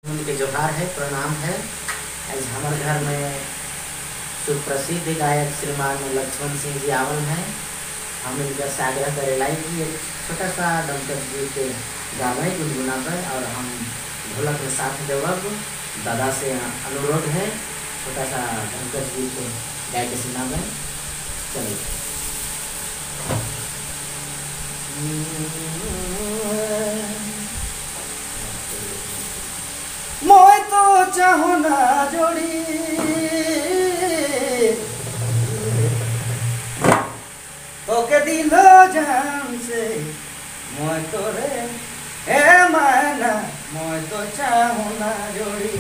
उनके जोहार है, प्रणाम है। आज हमारे घर में सुप्रसिद्ध गायक श्रीमान लक्ष्मण सिंह जी आवल हैं। हम इनका से आग्रह करेला कि एक छोटा सा डमकत गीत गावे गुनगुनावे और हम ढोलक में साथ देवब। दादा से अनुरोध है छोटा सा डमकत गीत गाय के सुनावे। चलिए। मैं तो चाहूँ ना जोड़ी तो के दिलो जान से मैं तो रे ए माना मैं तो चाहूँ ना जोड़ी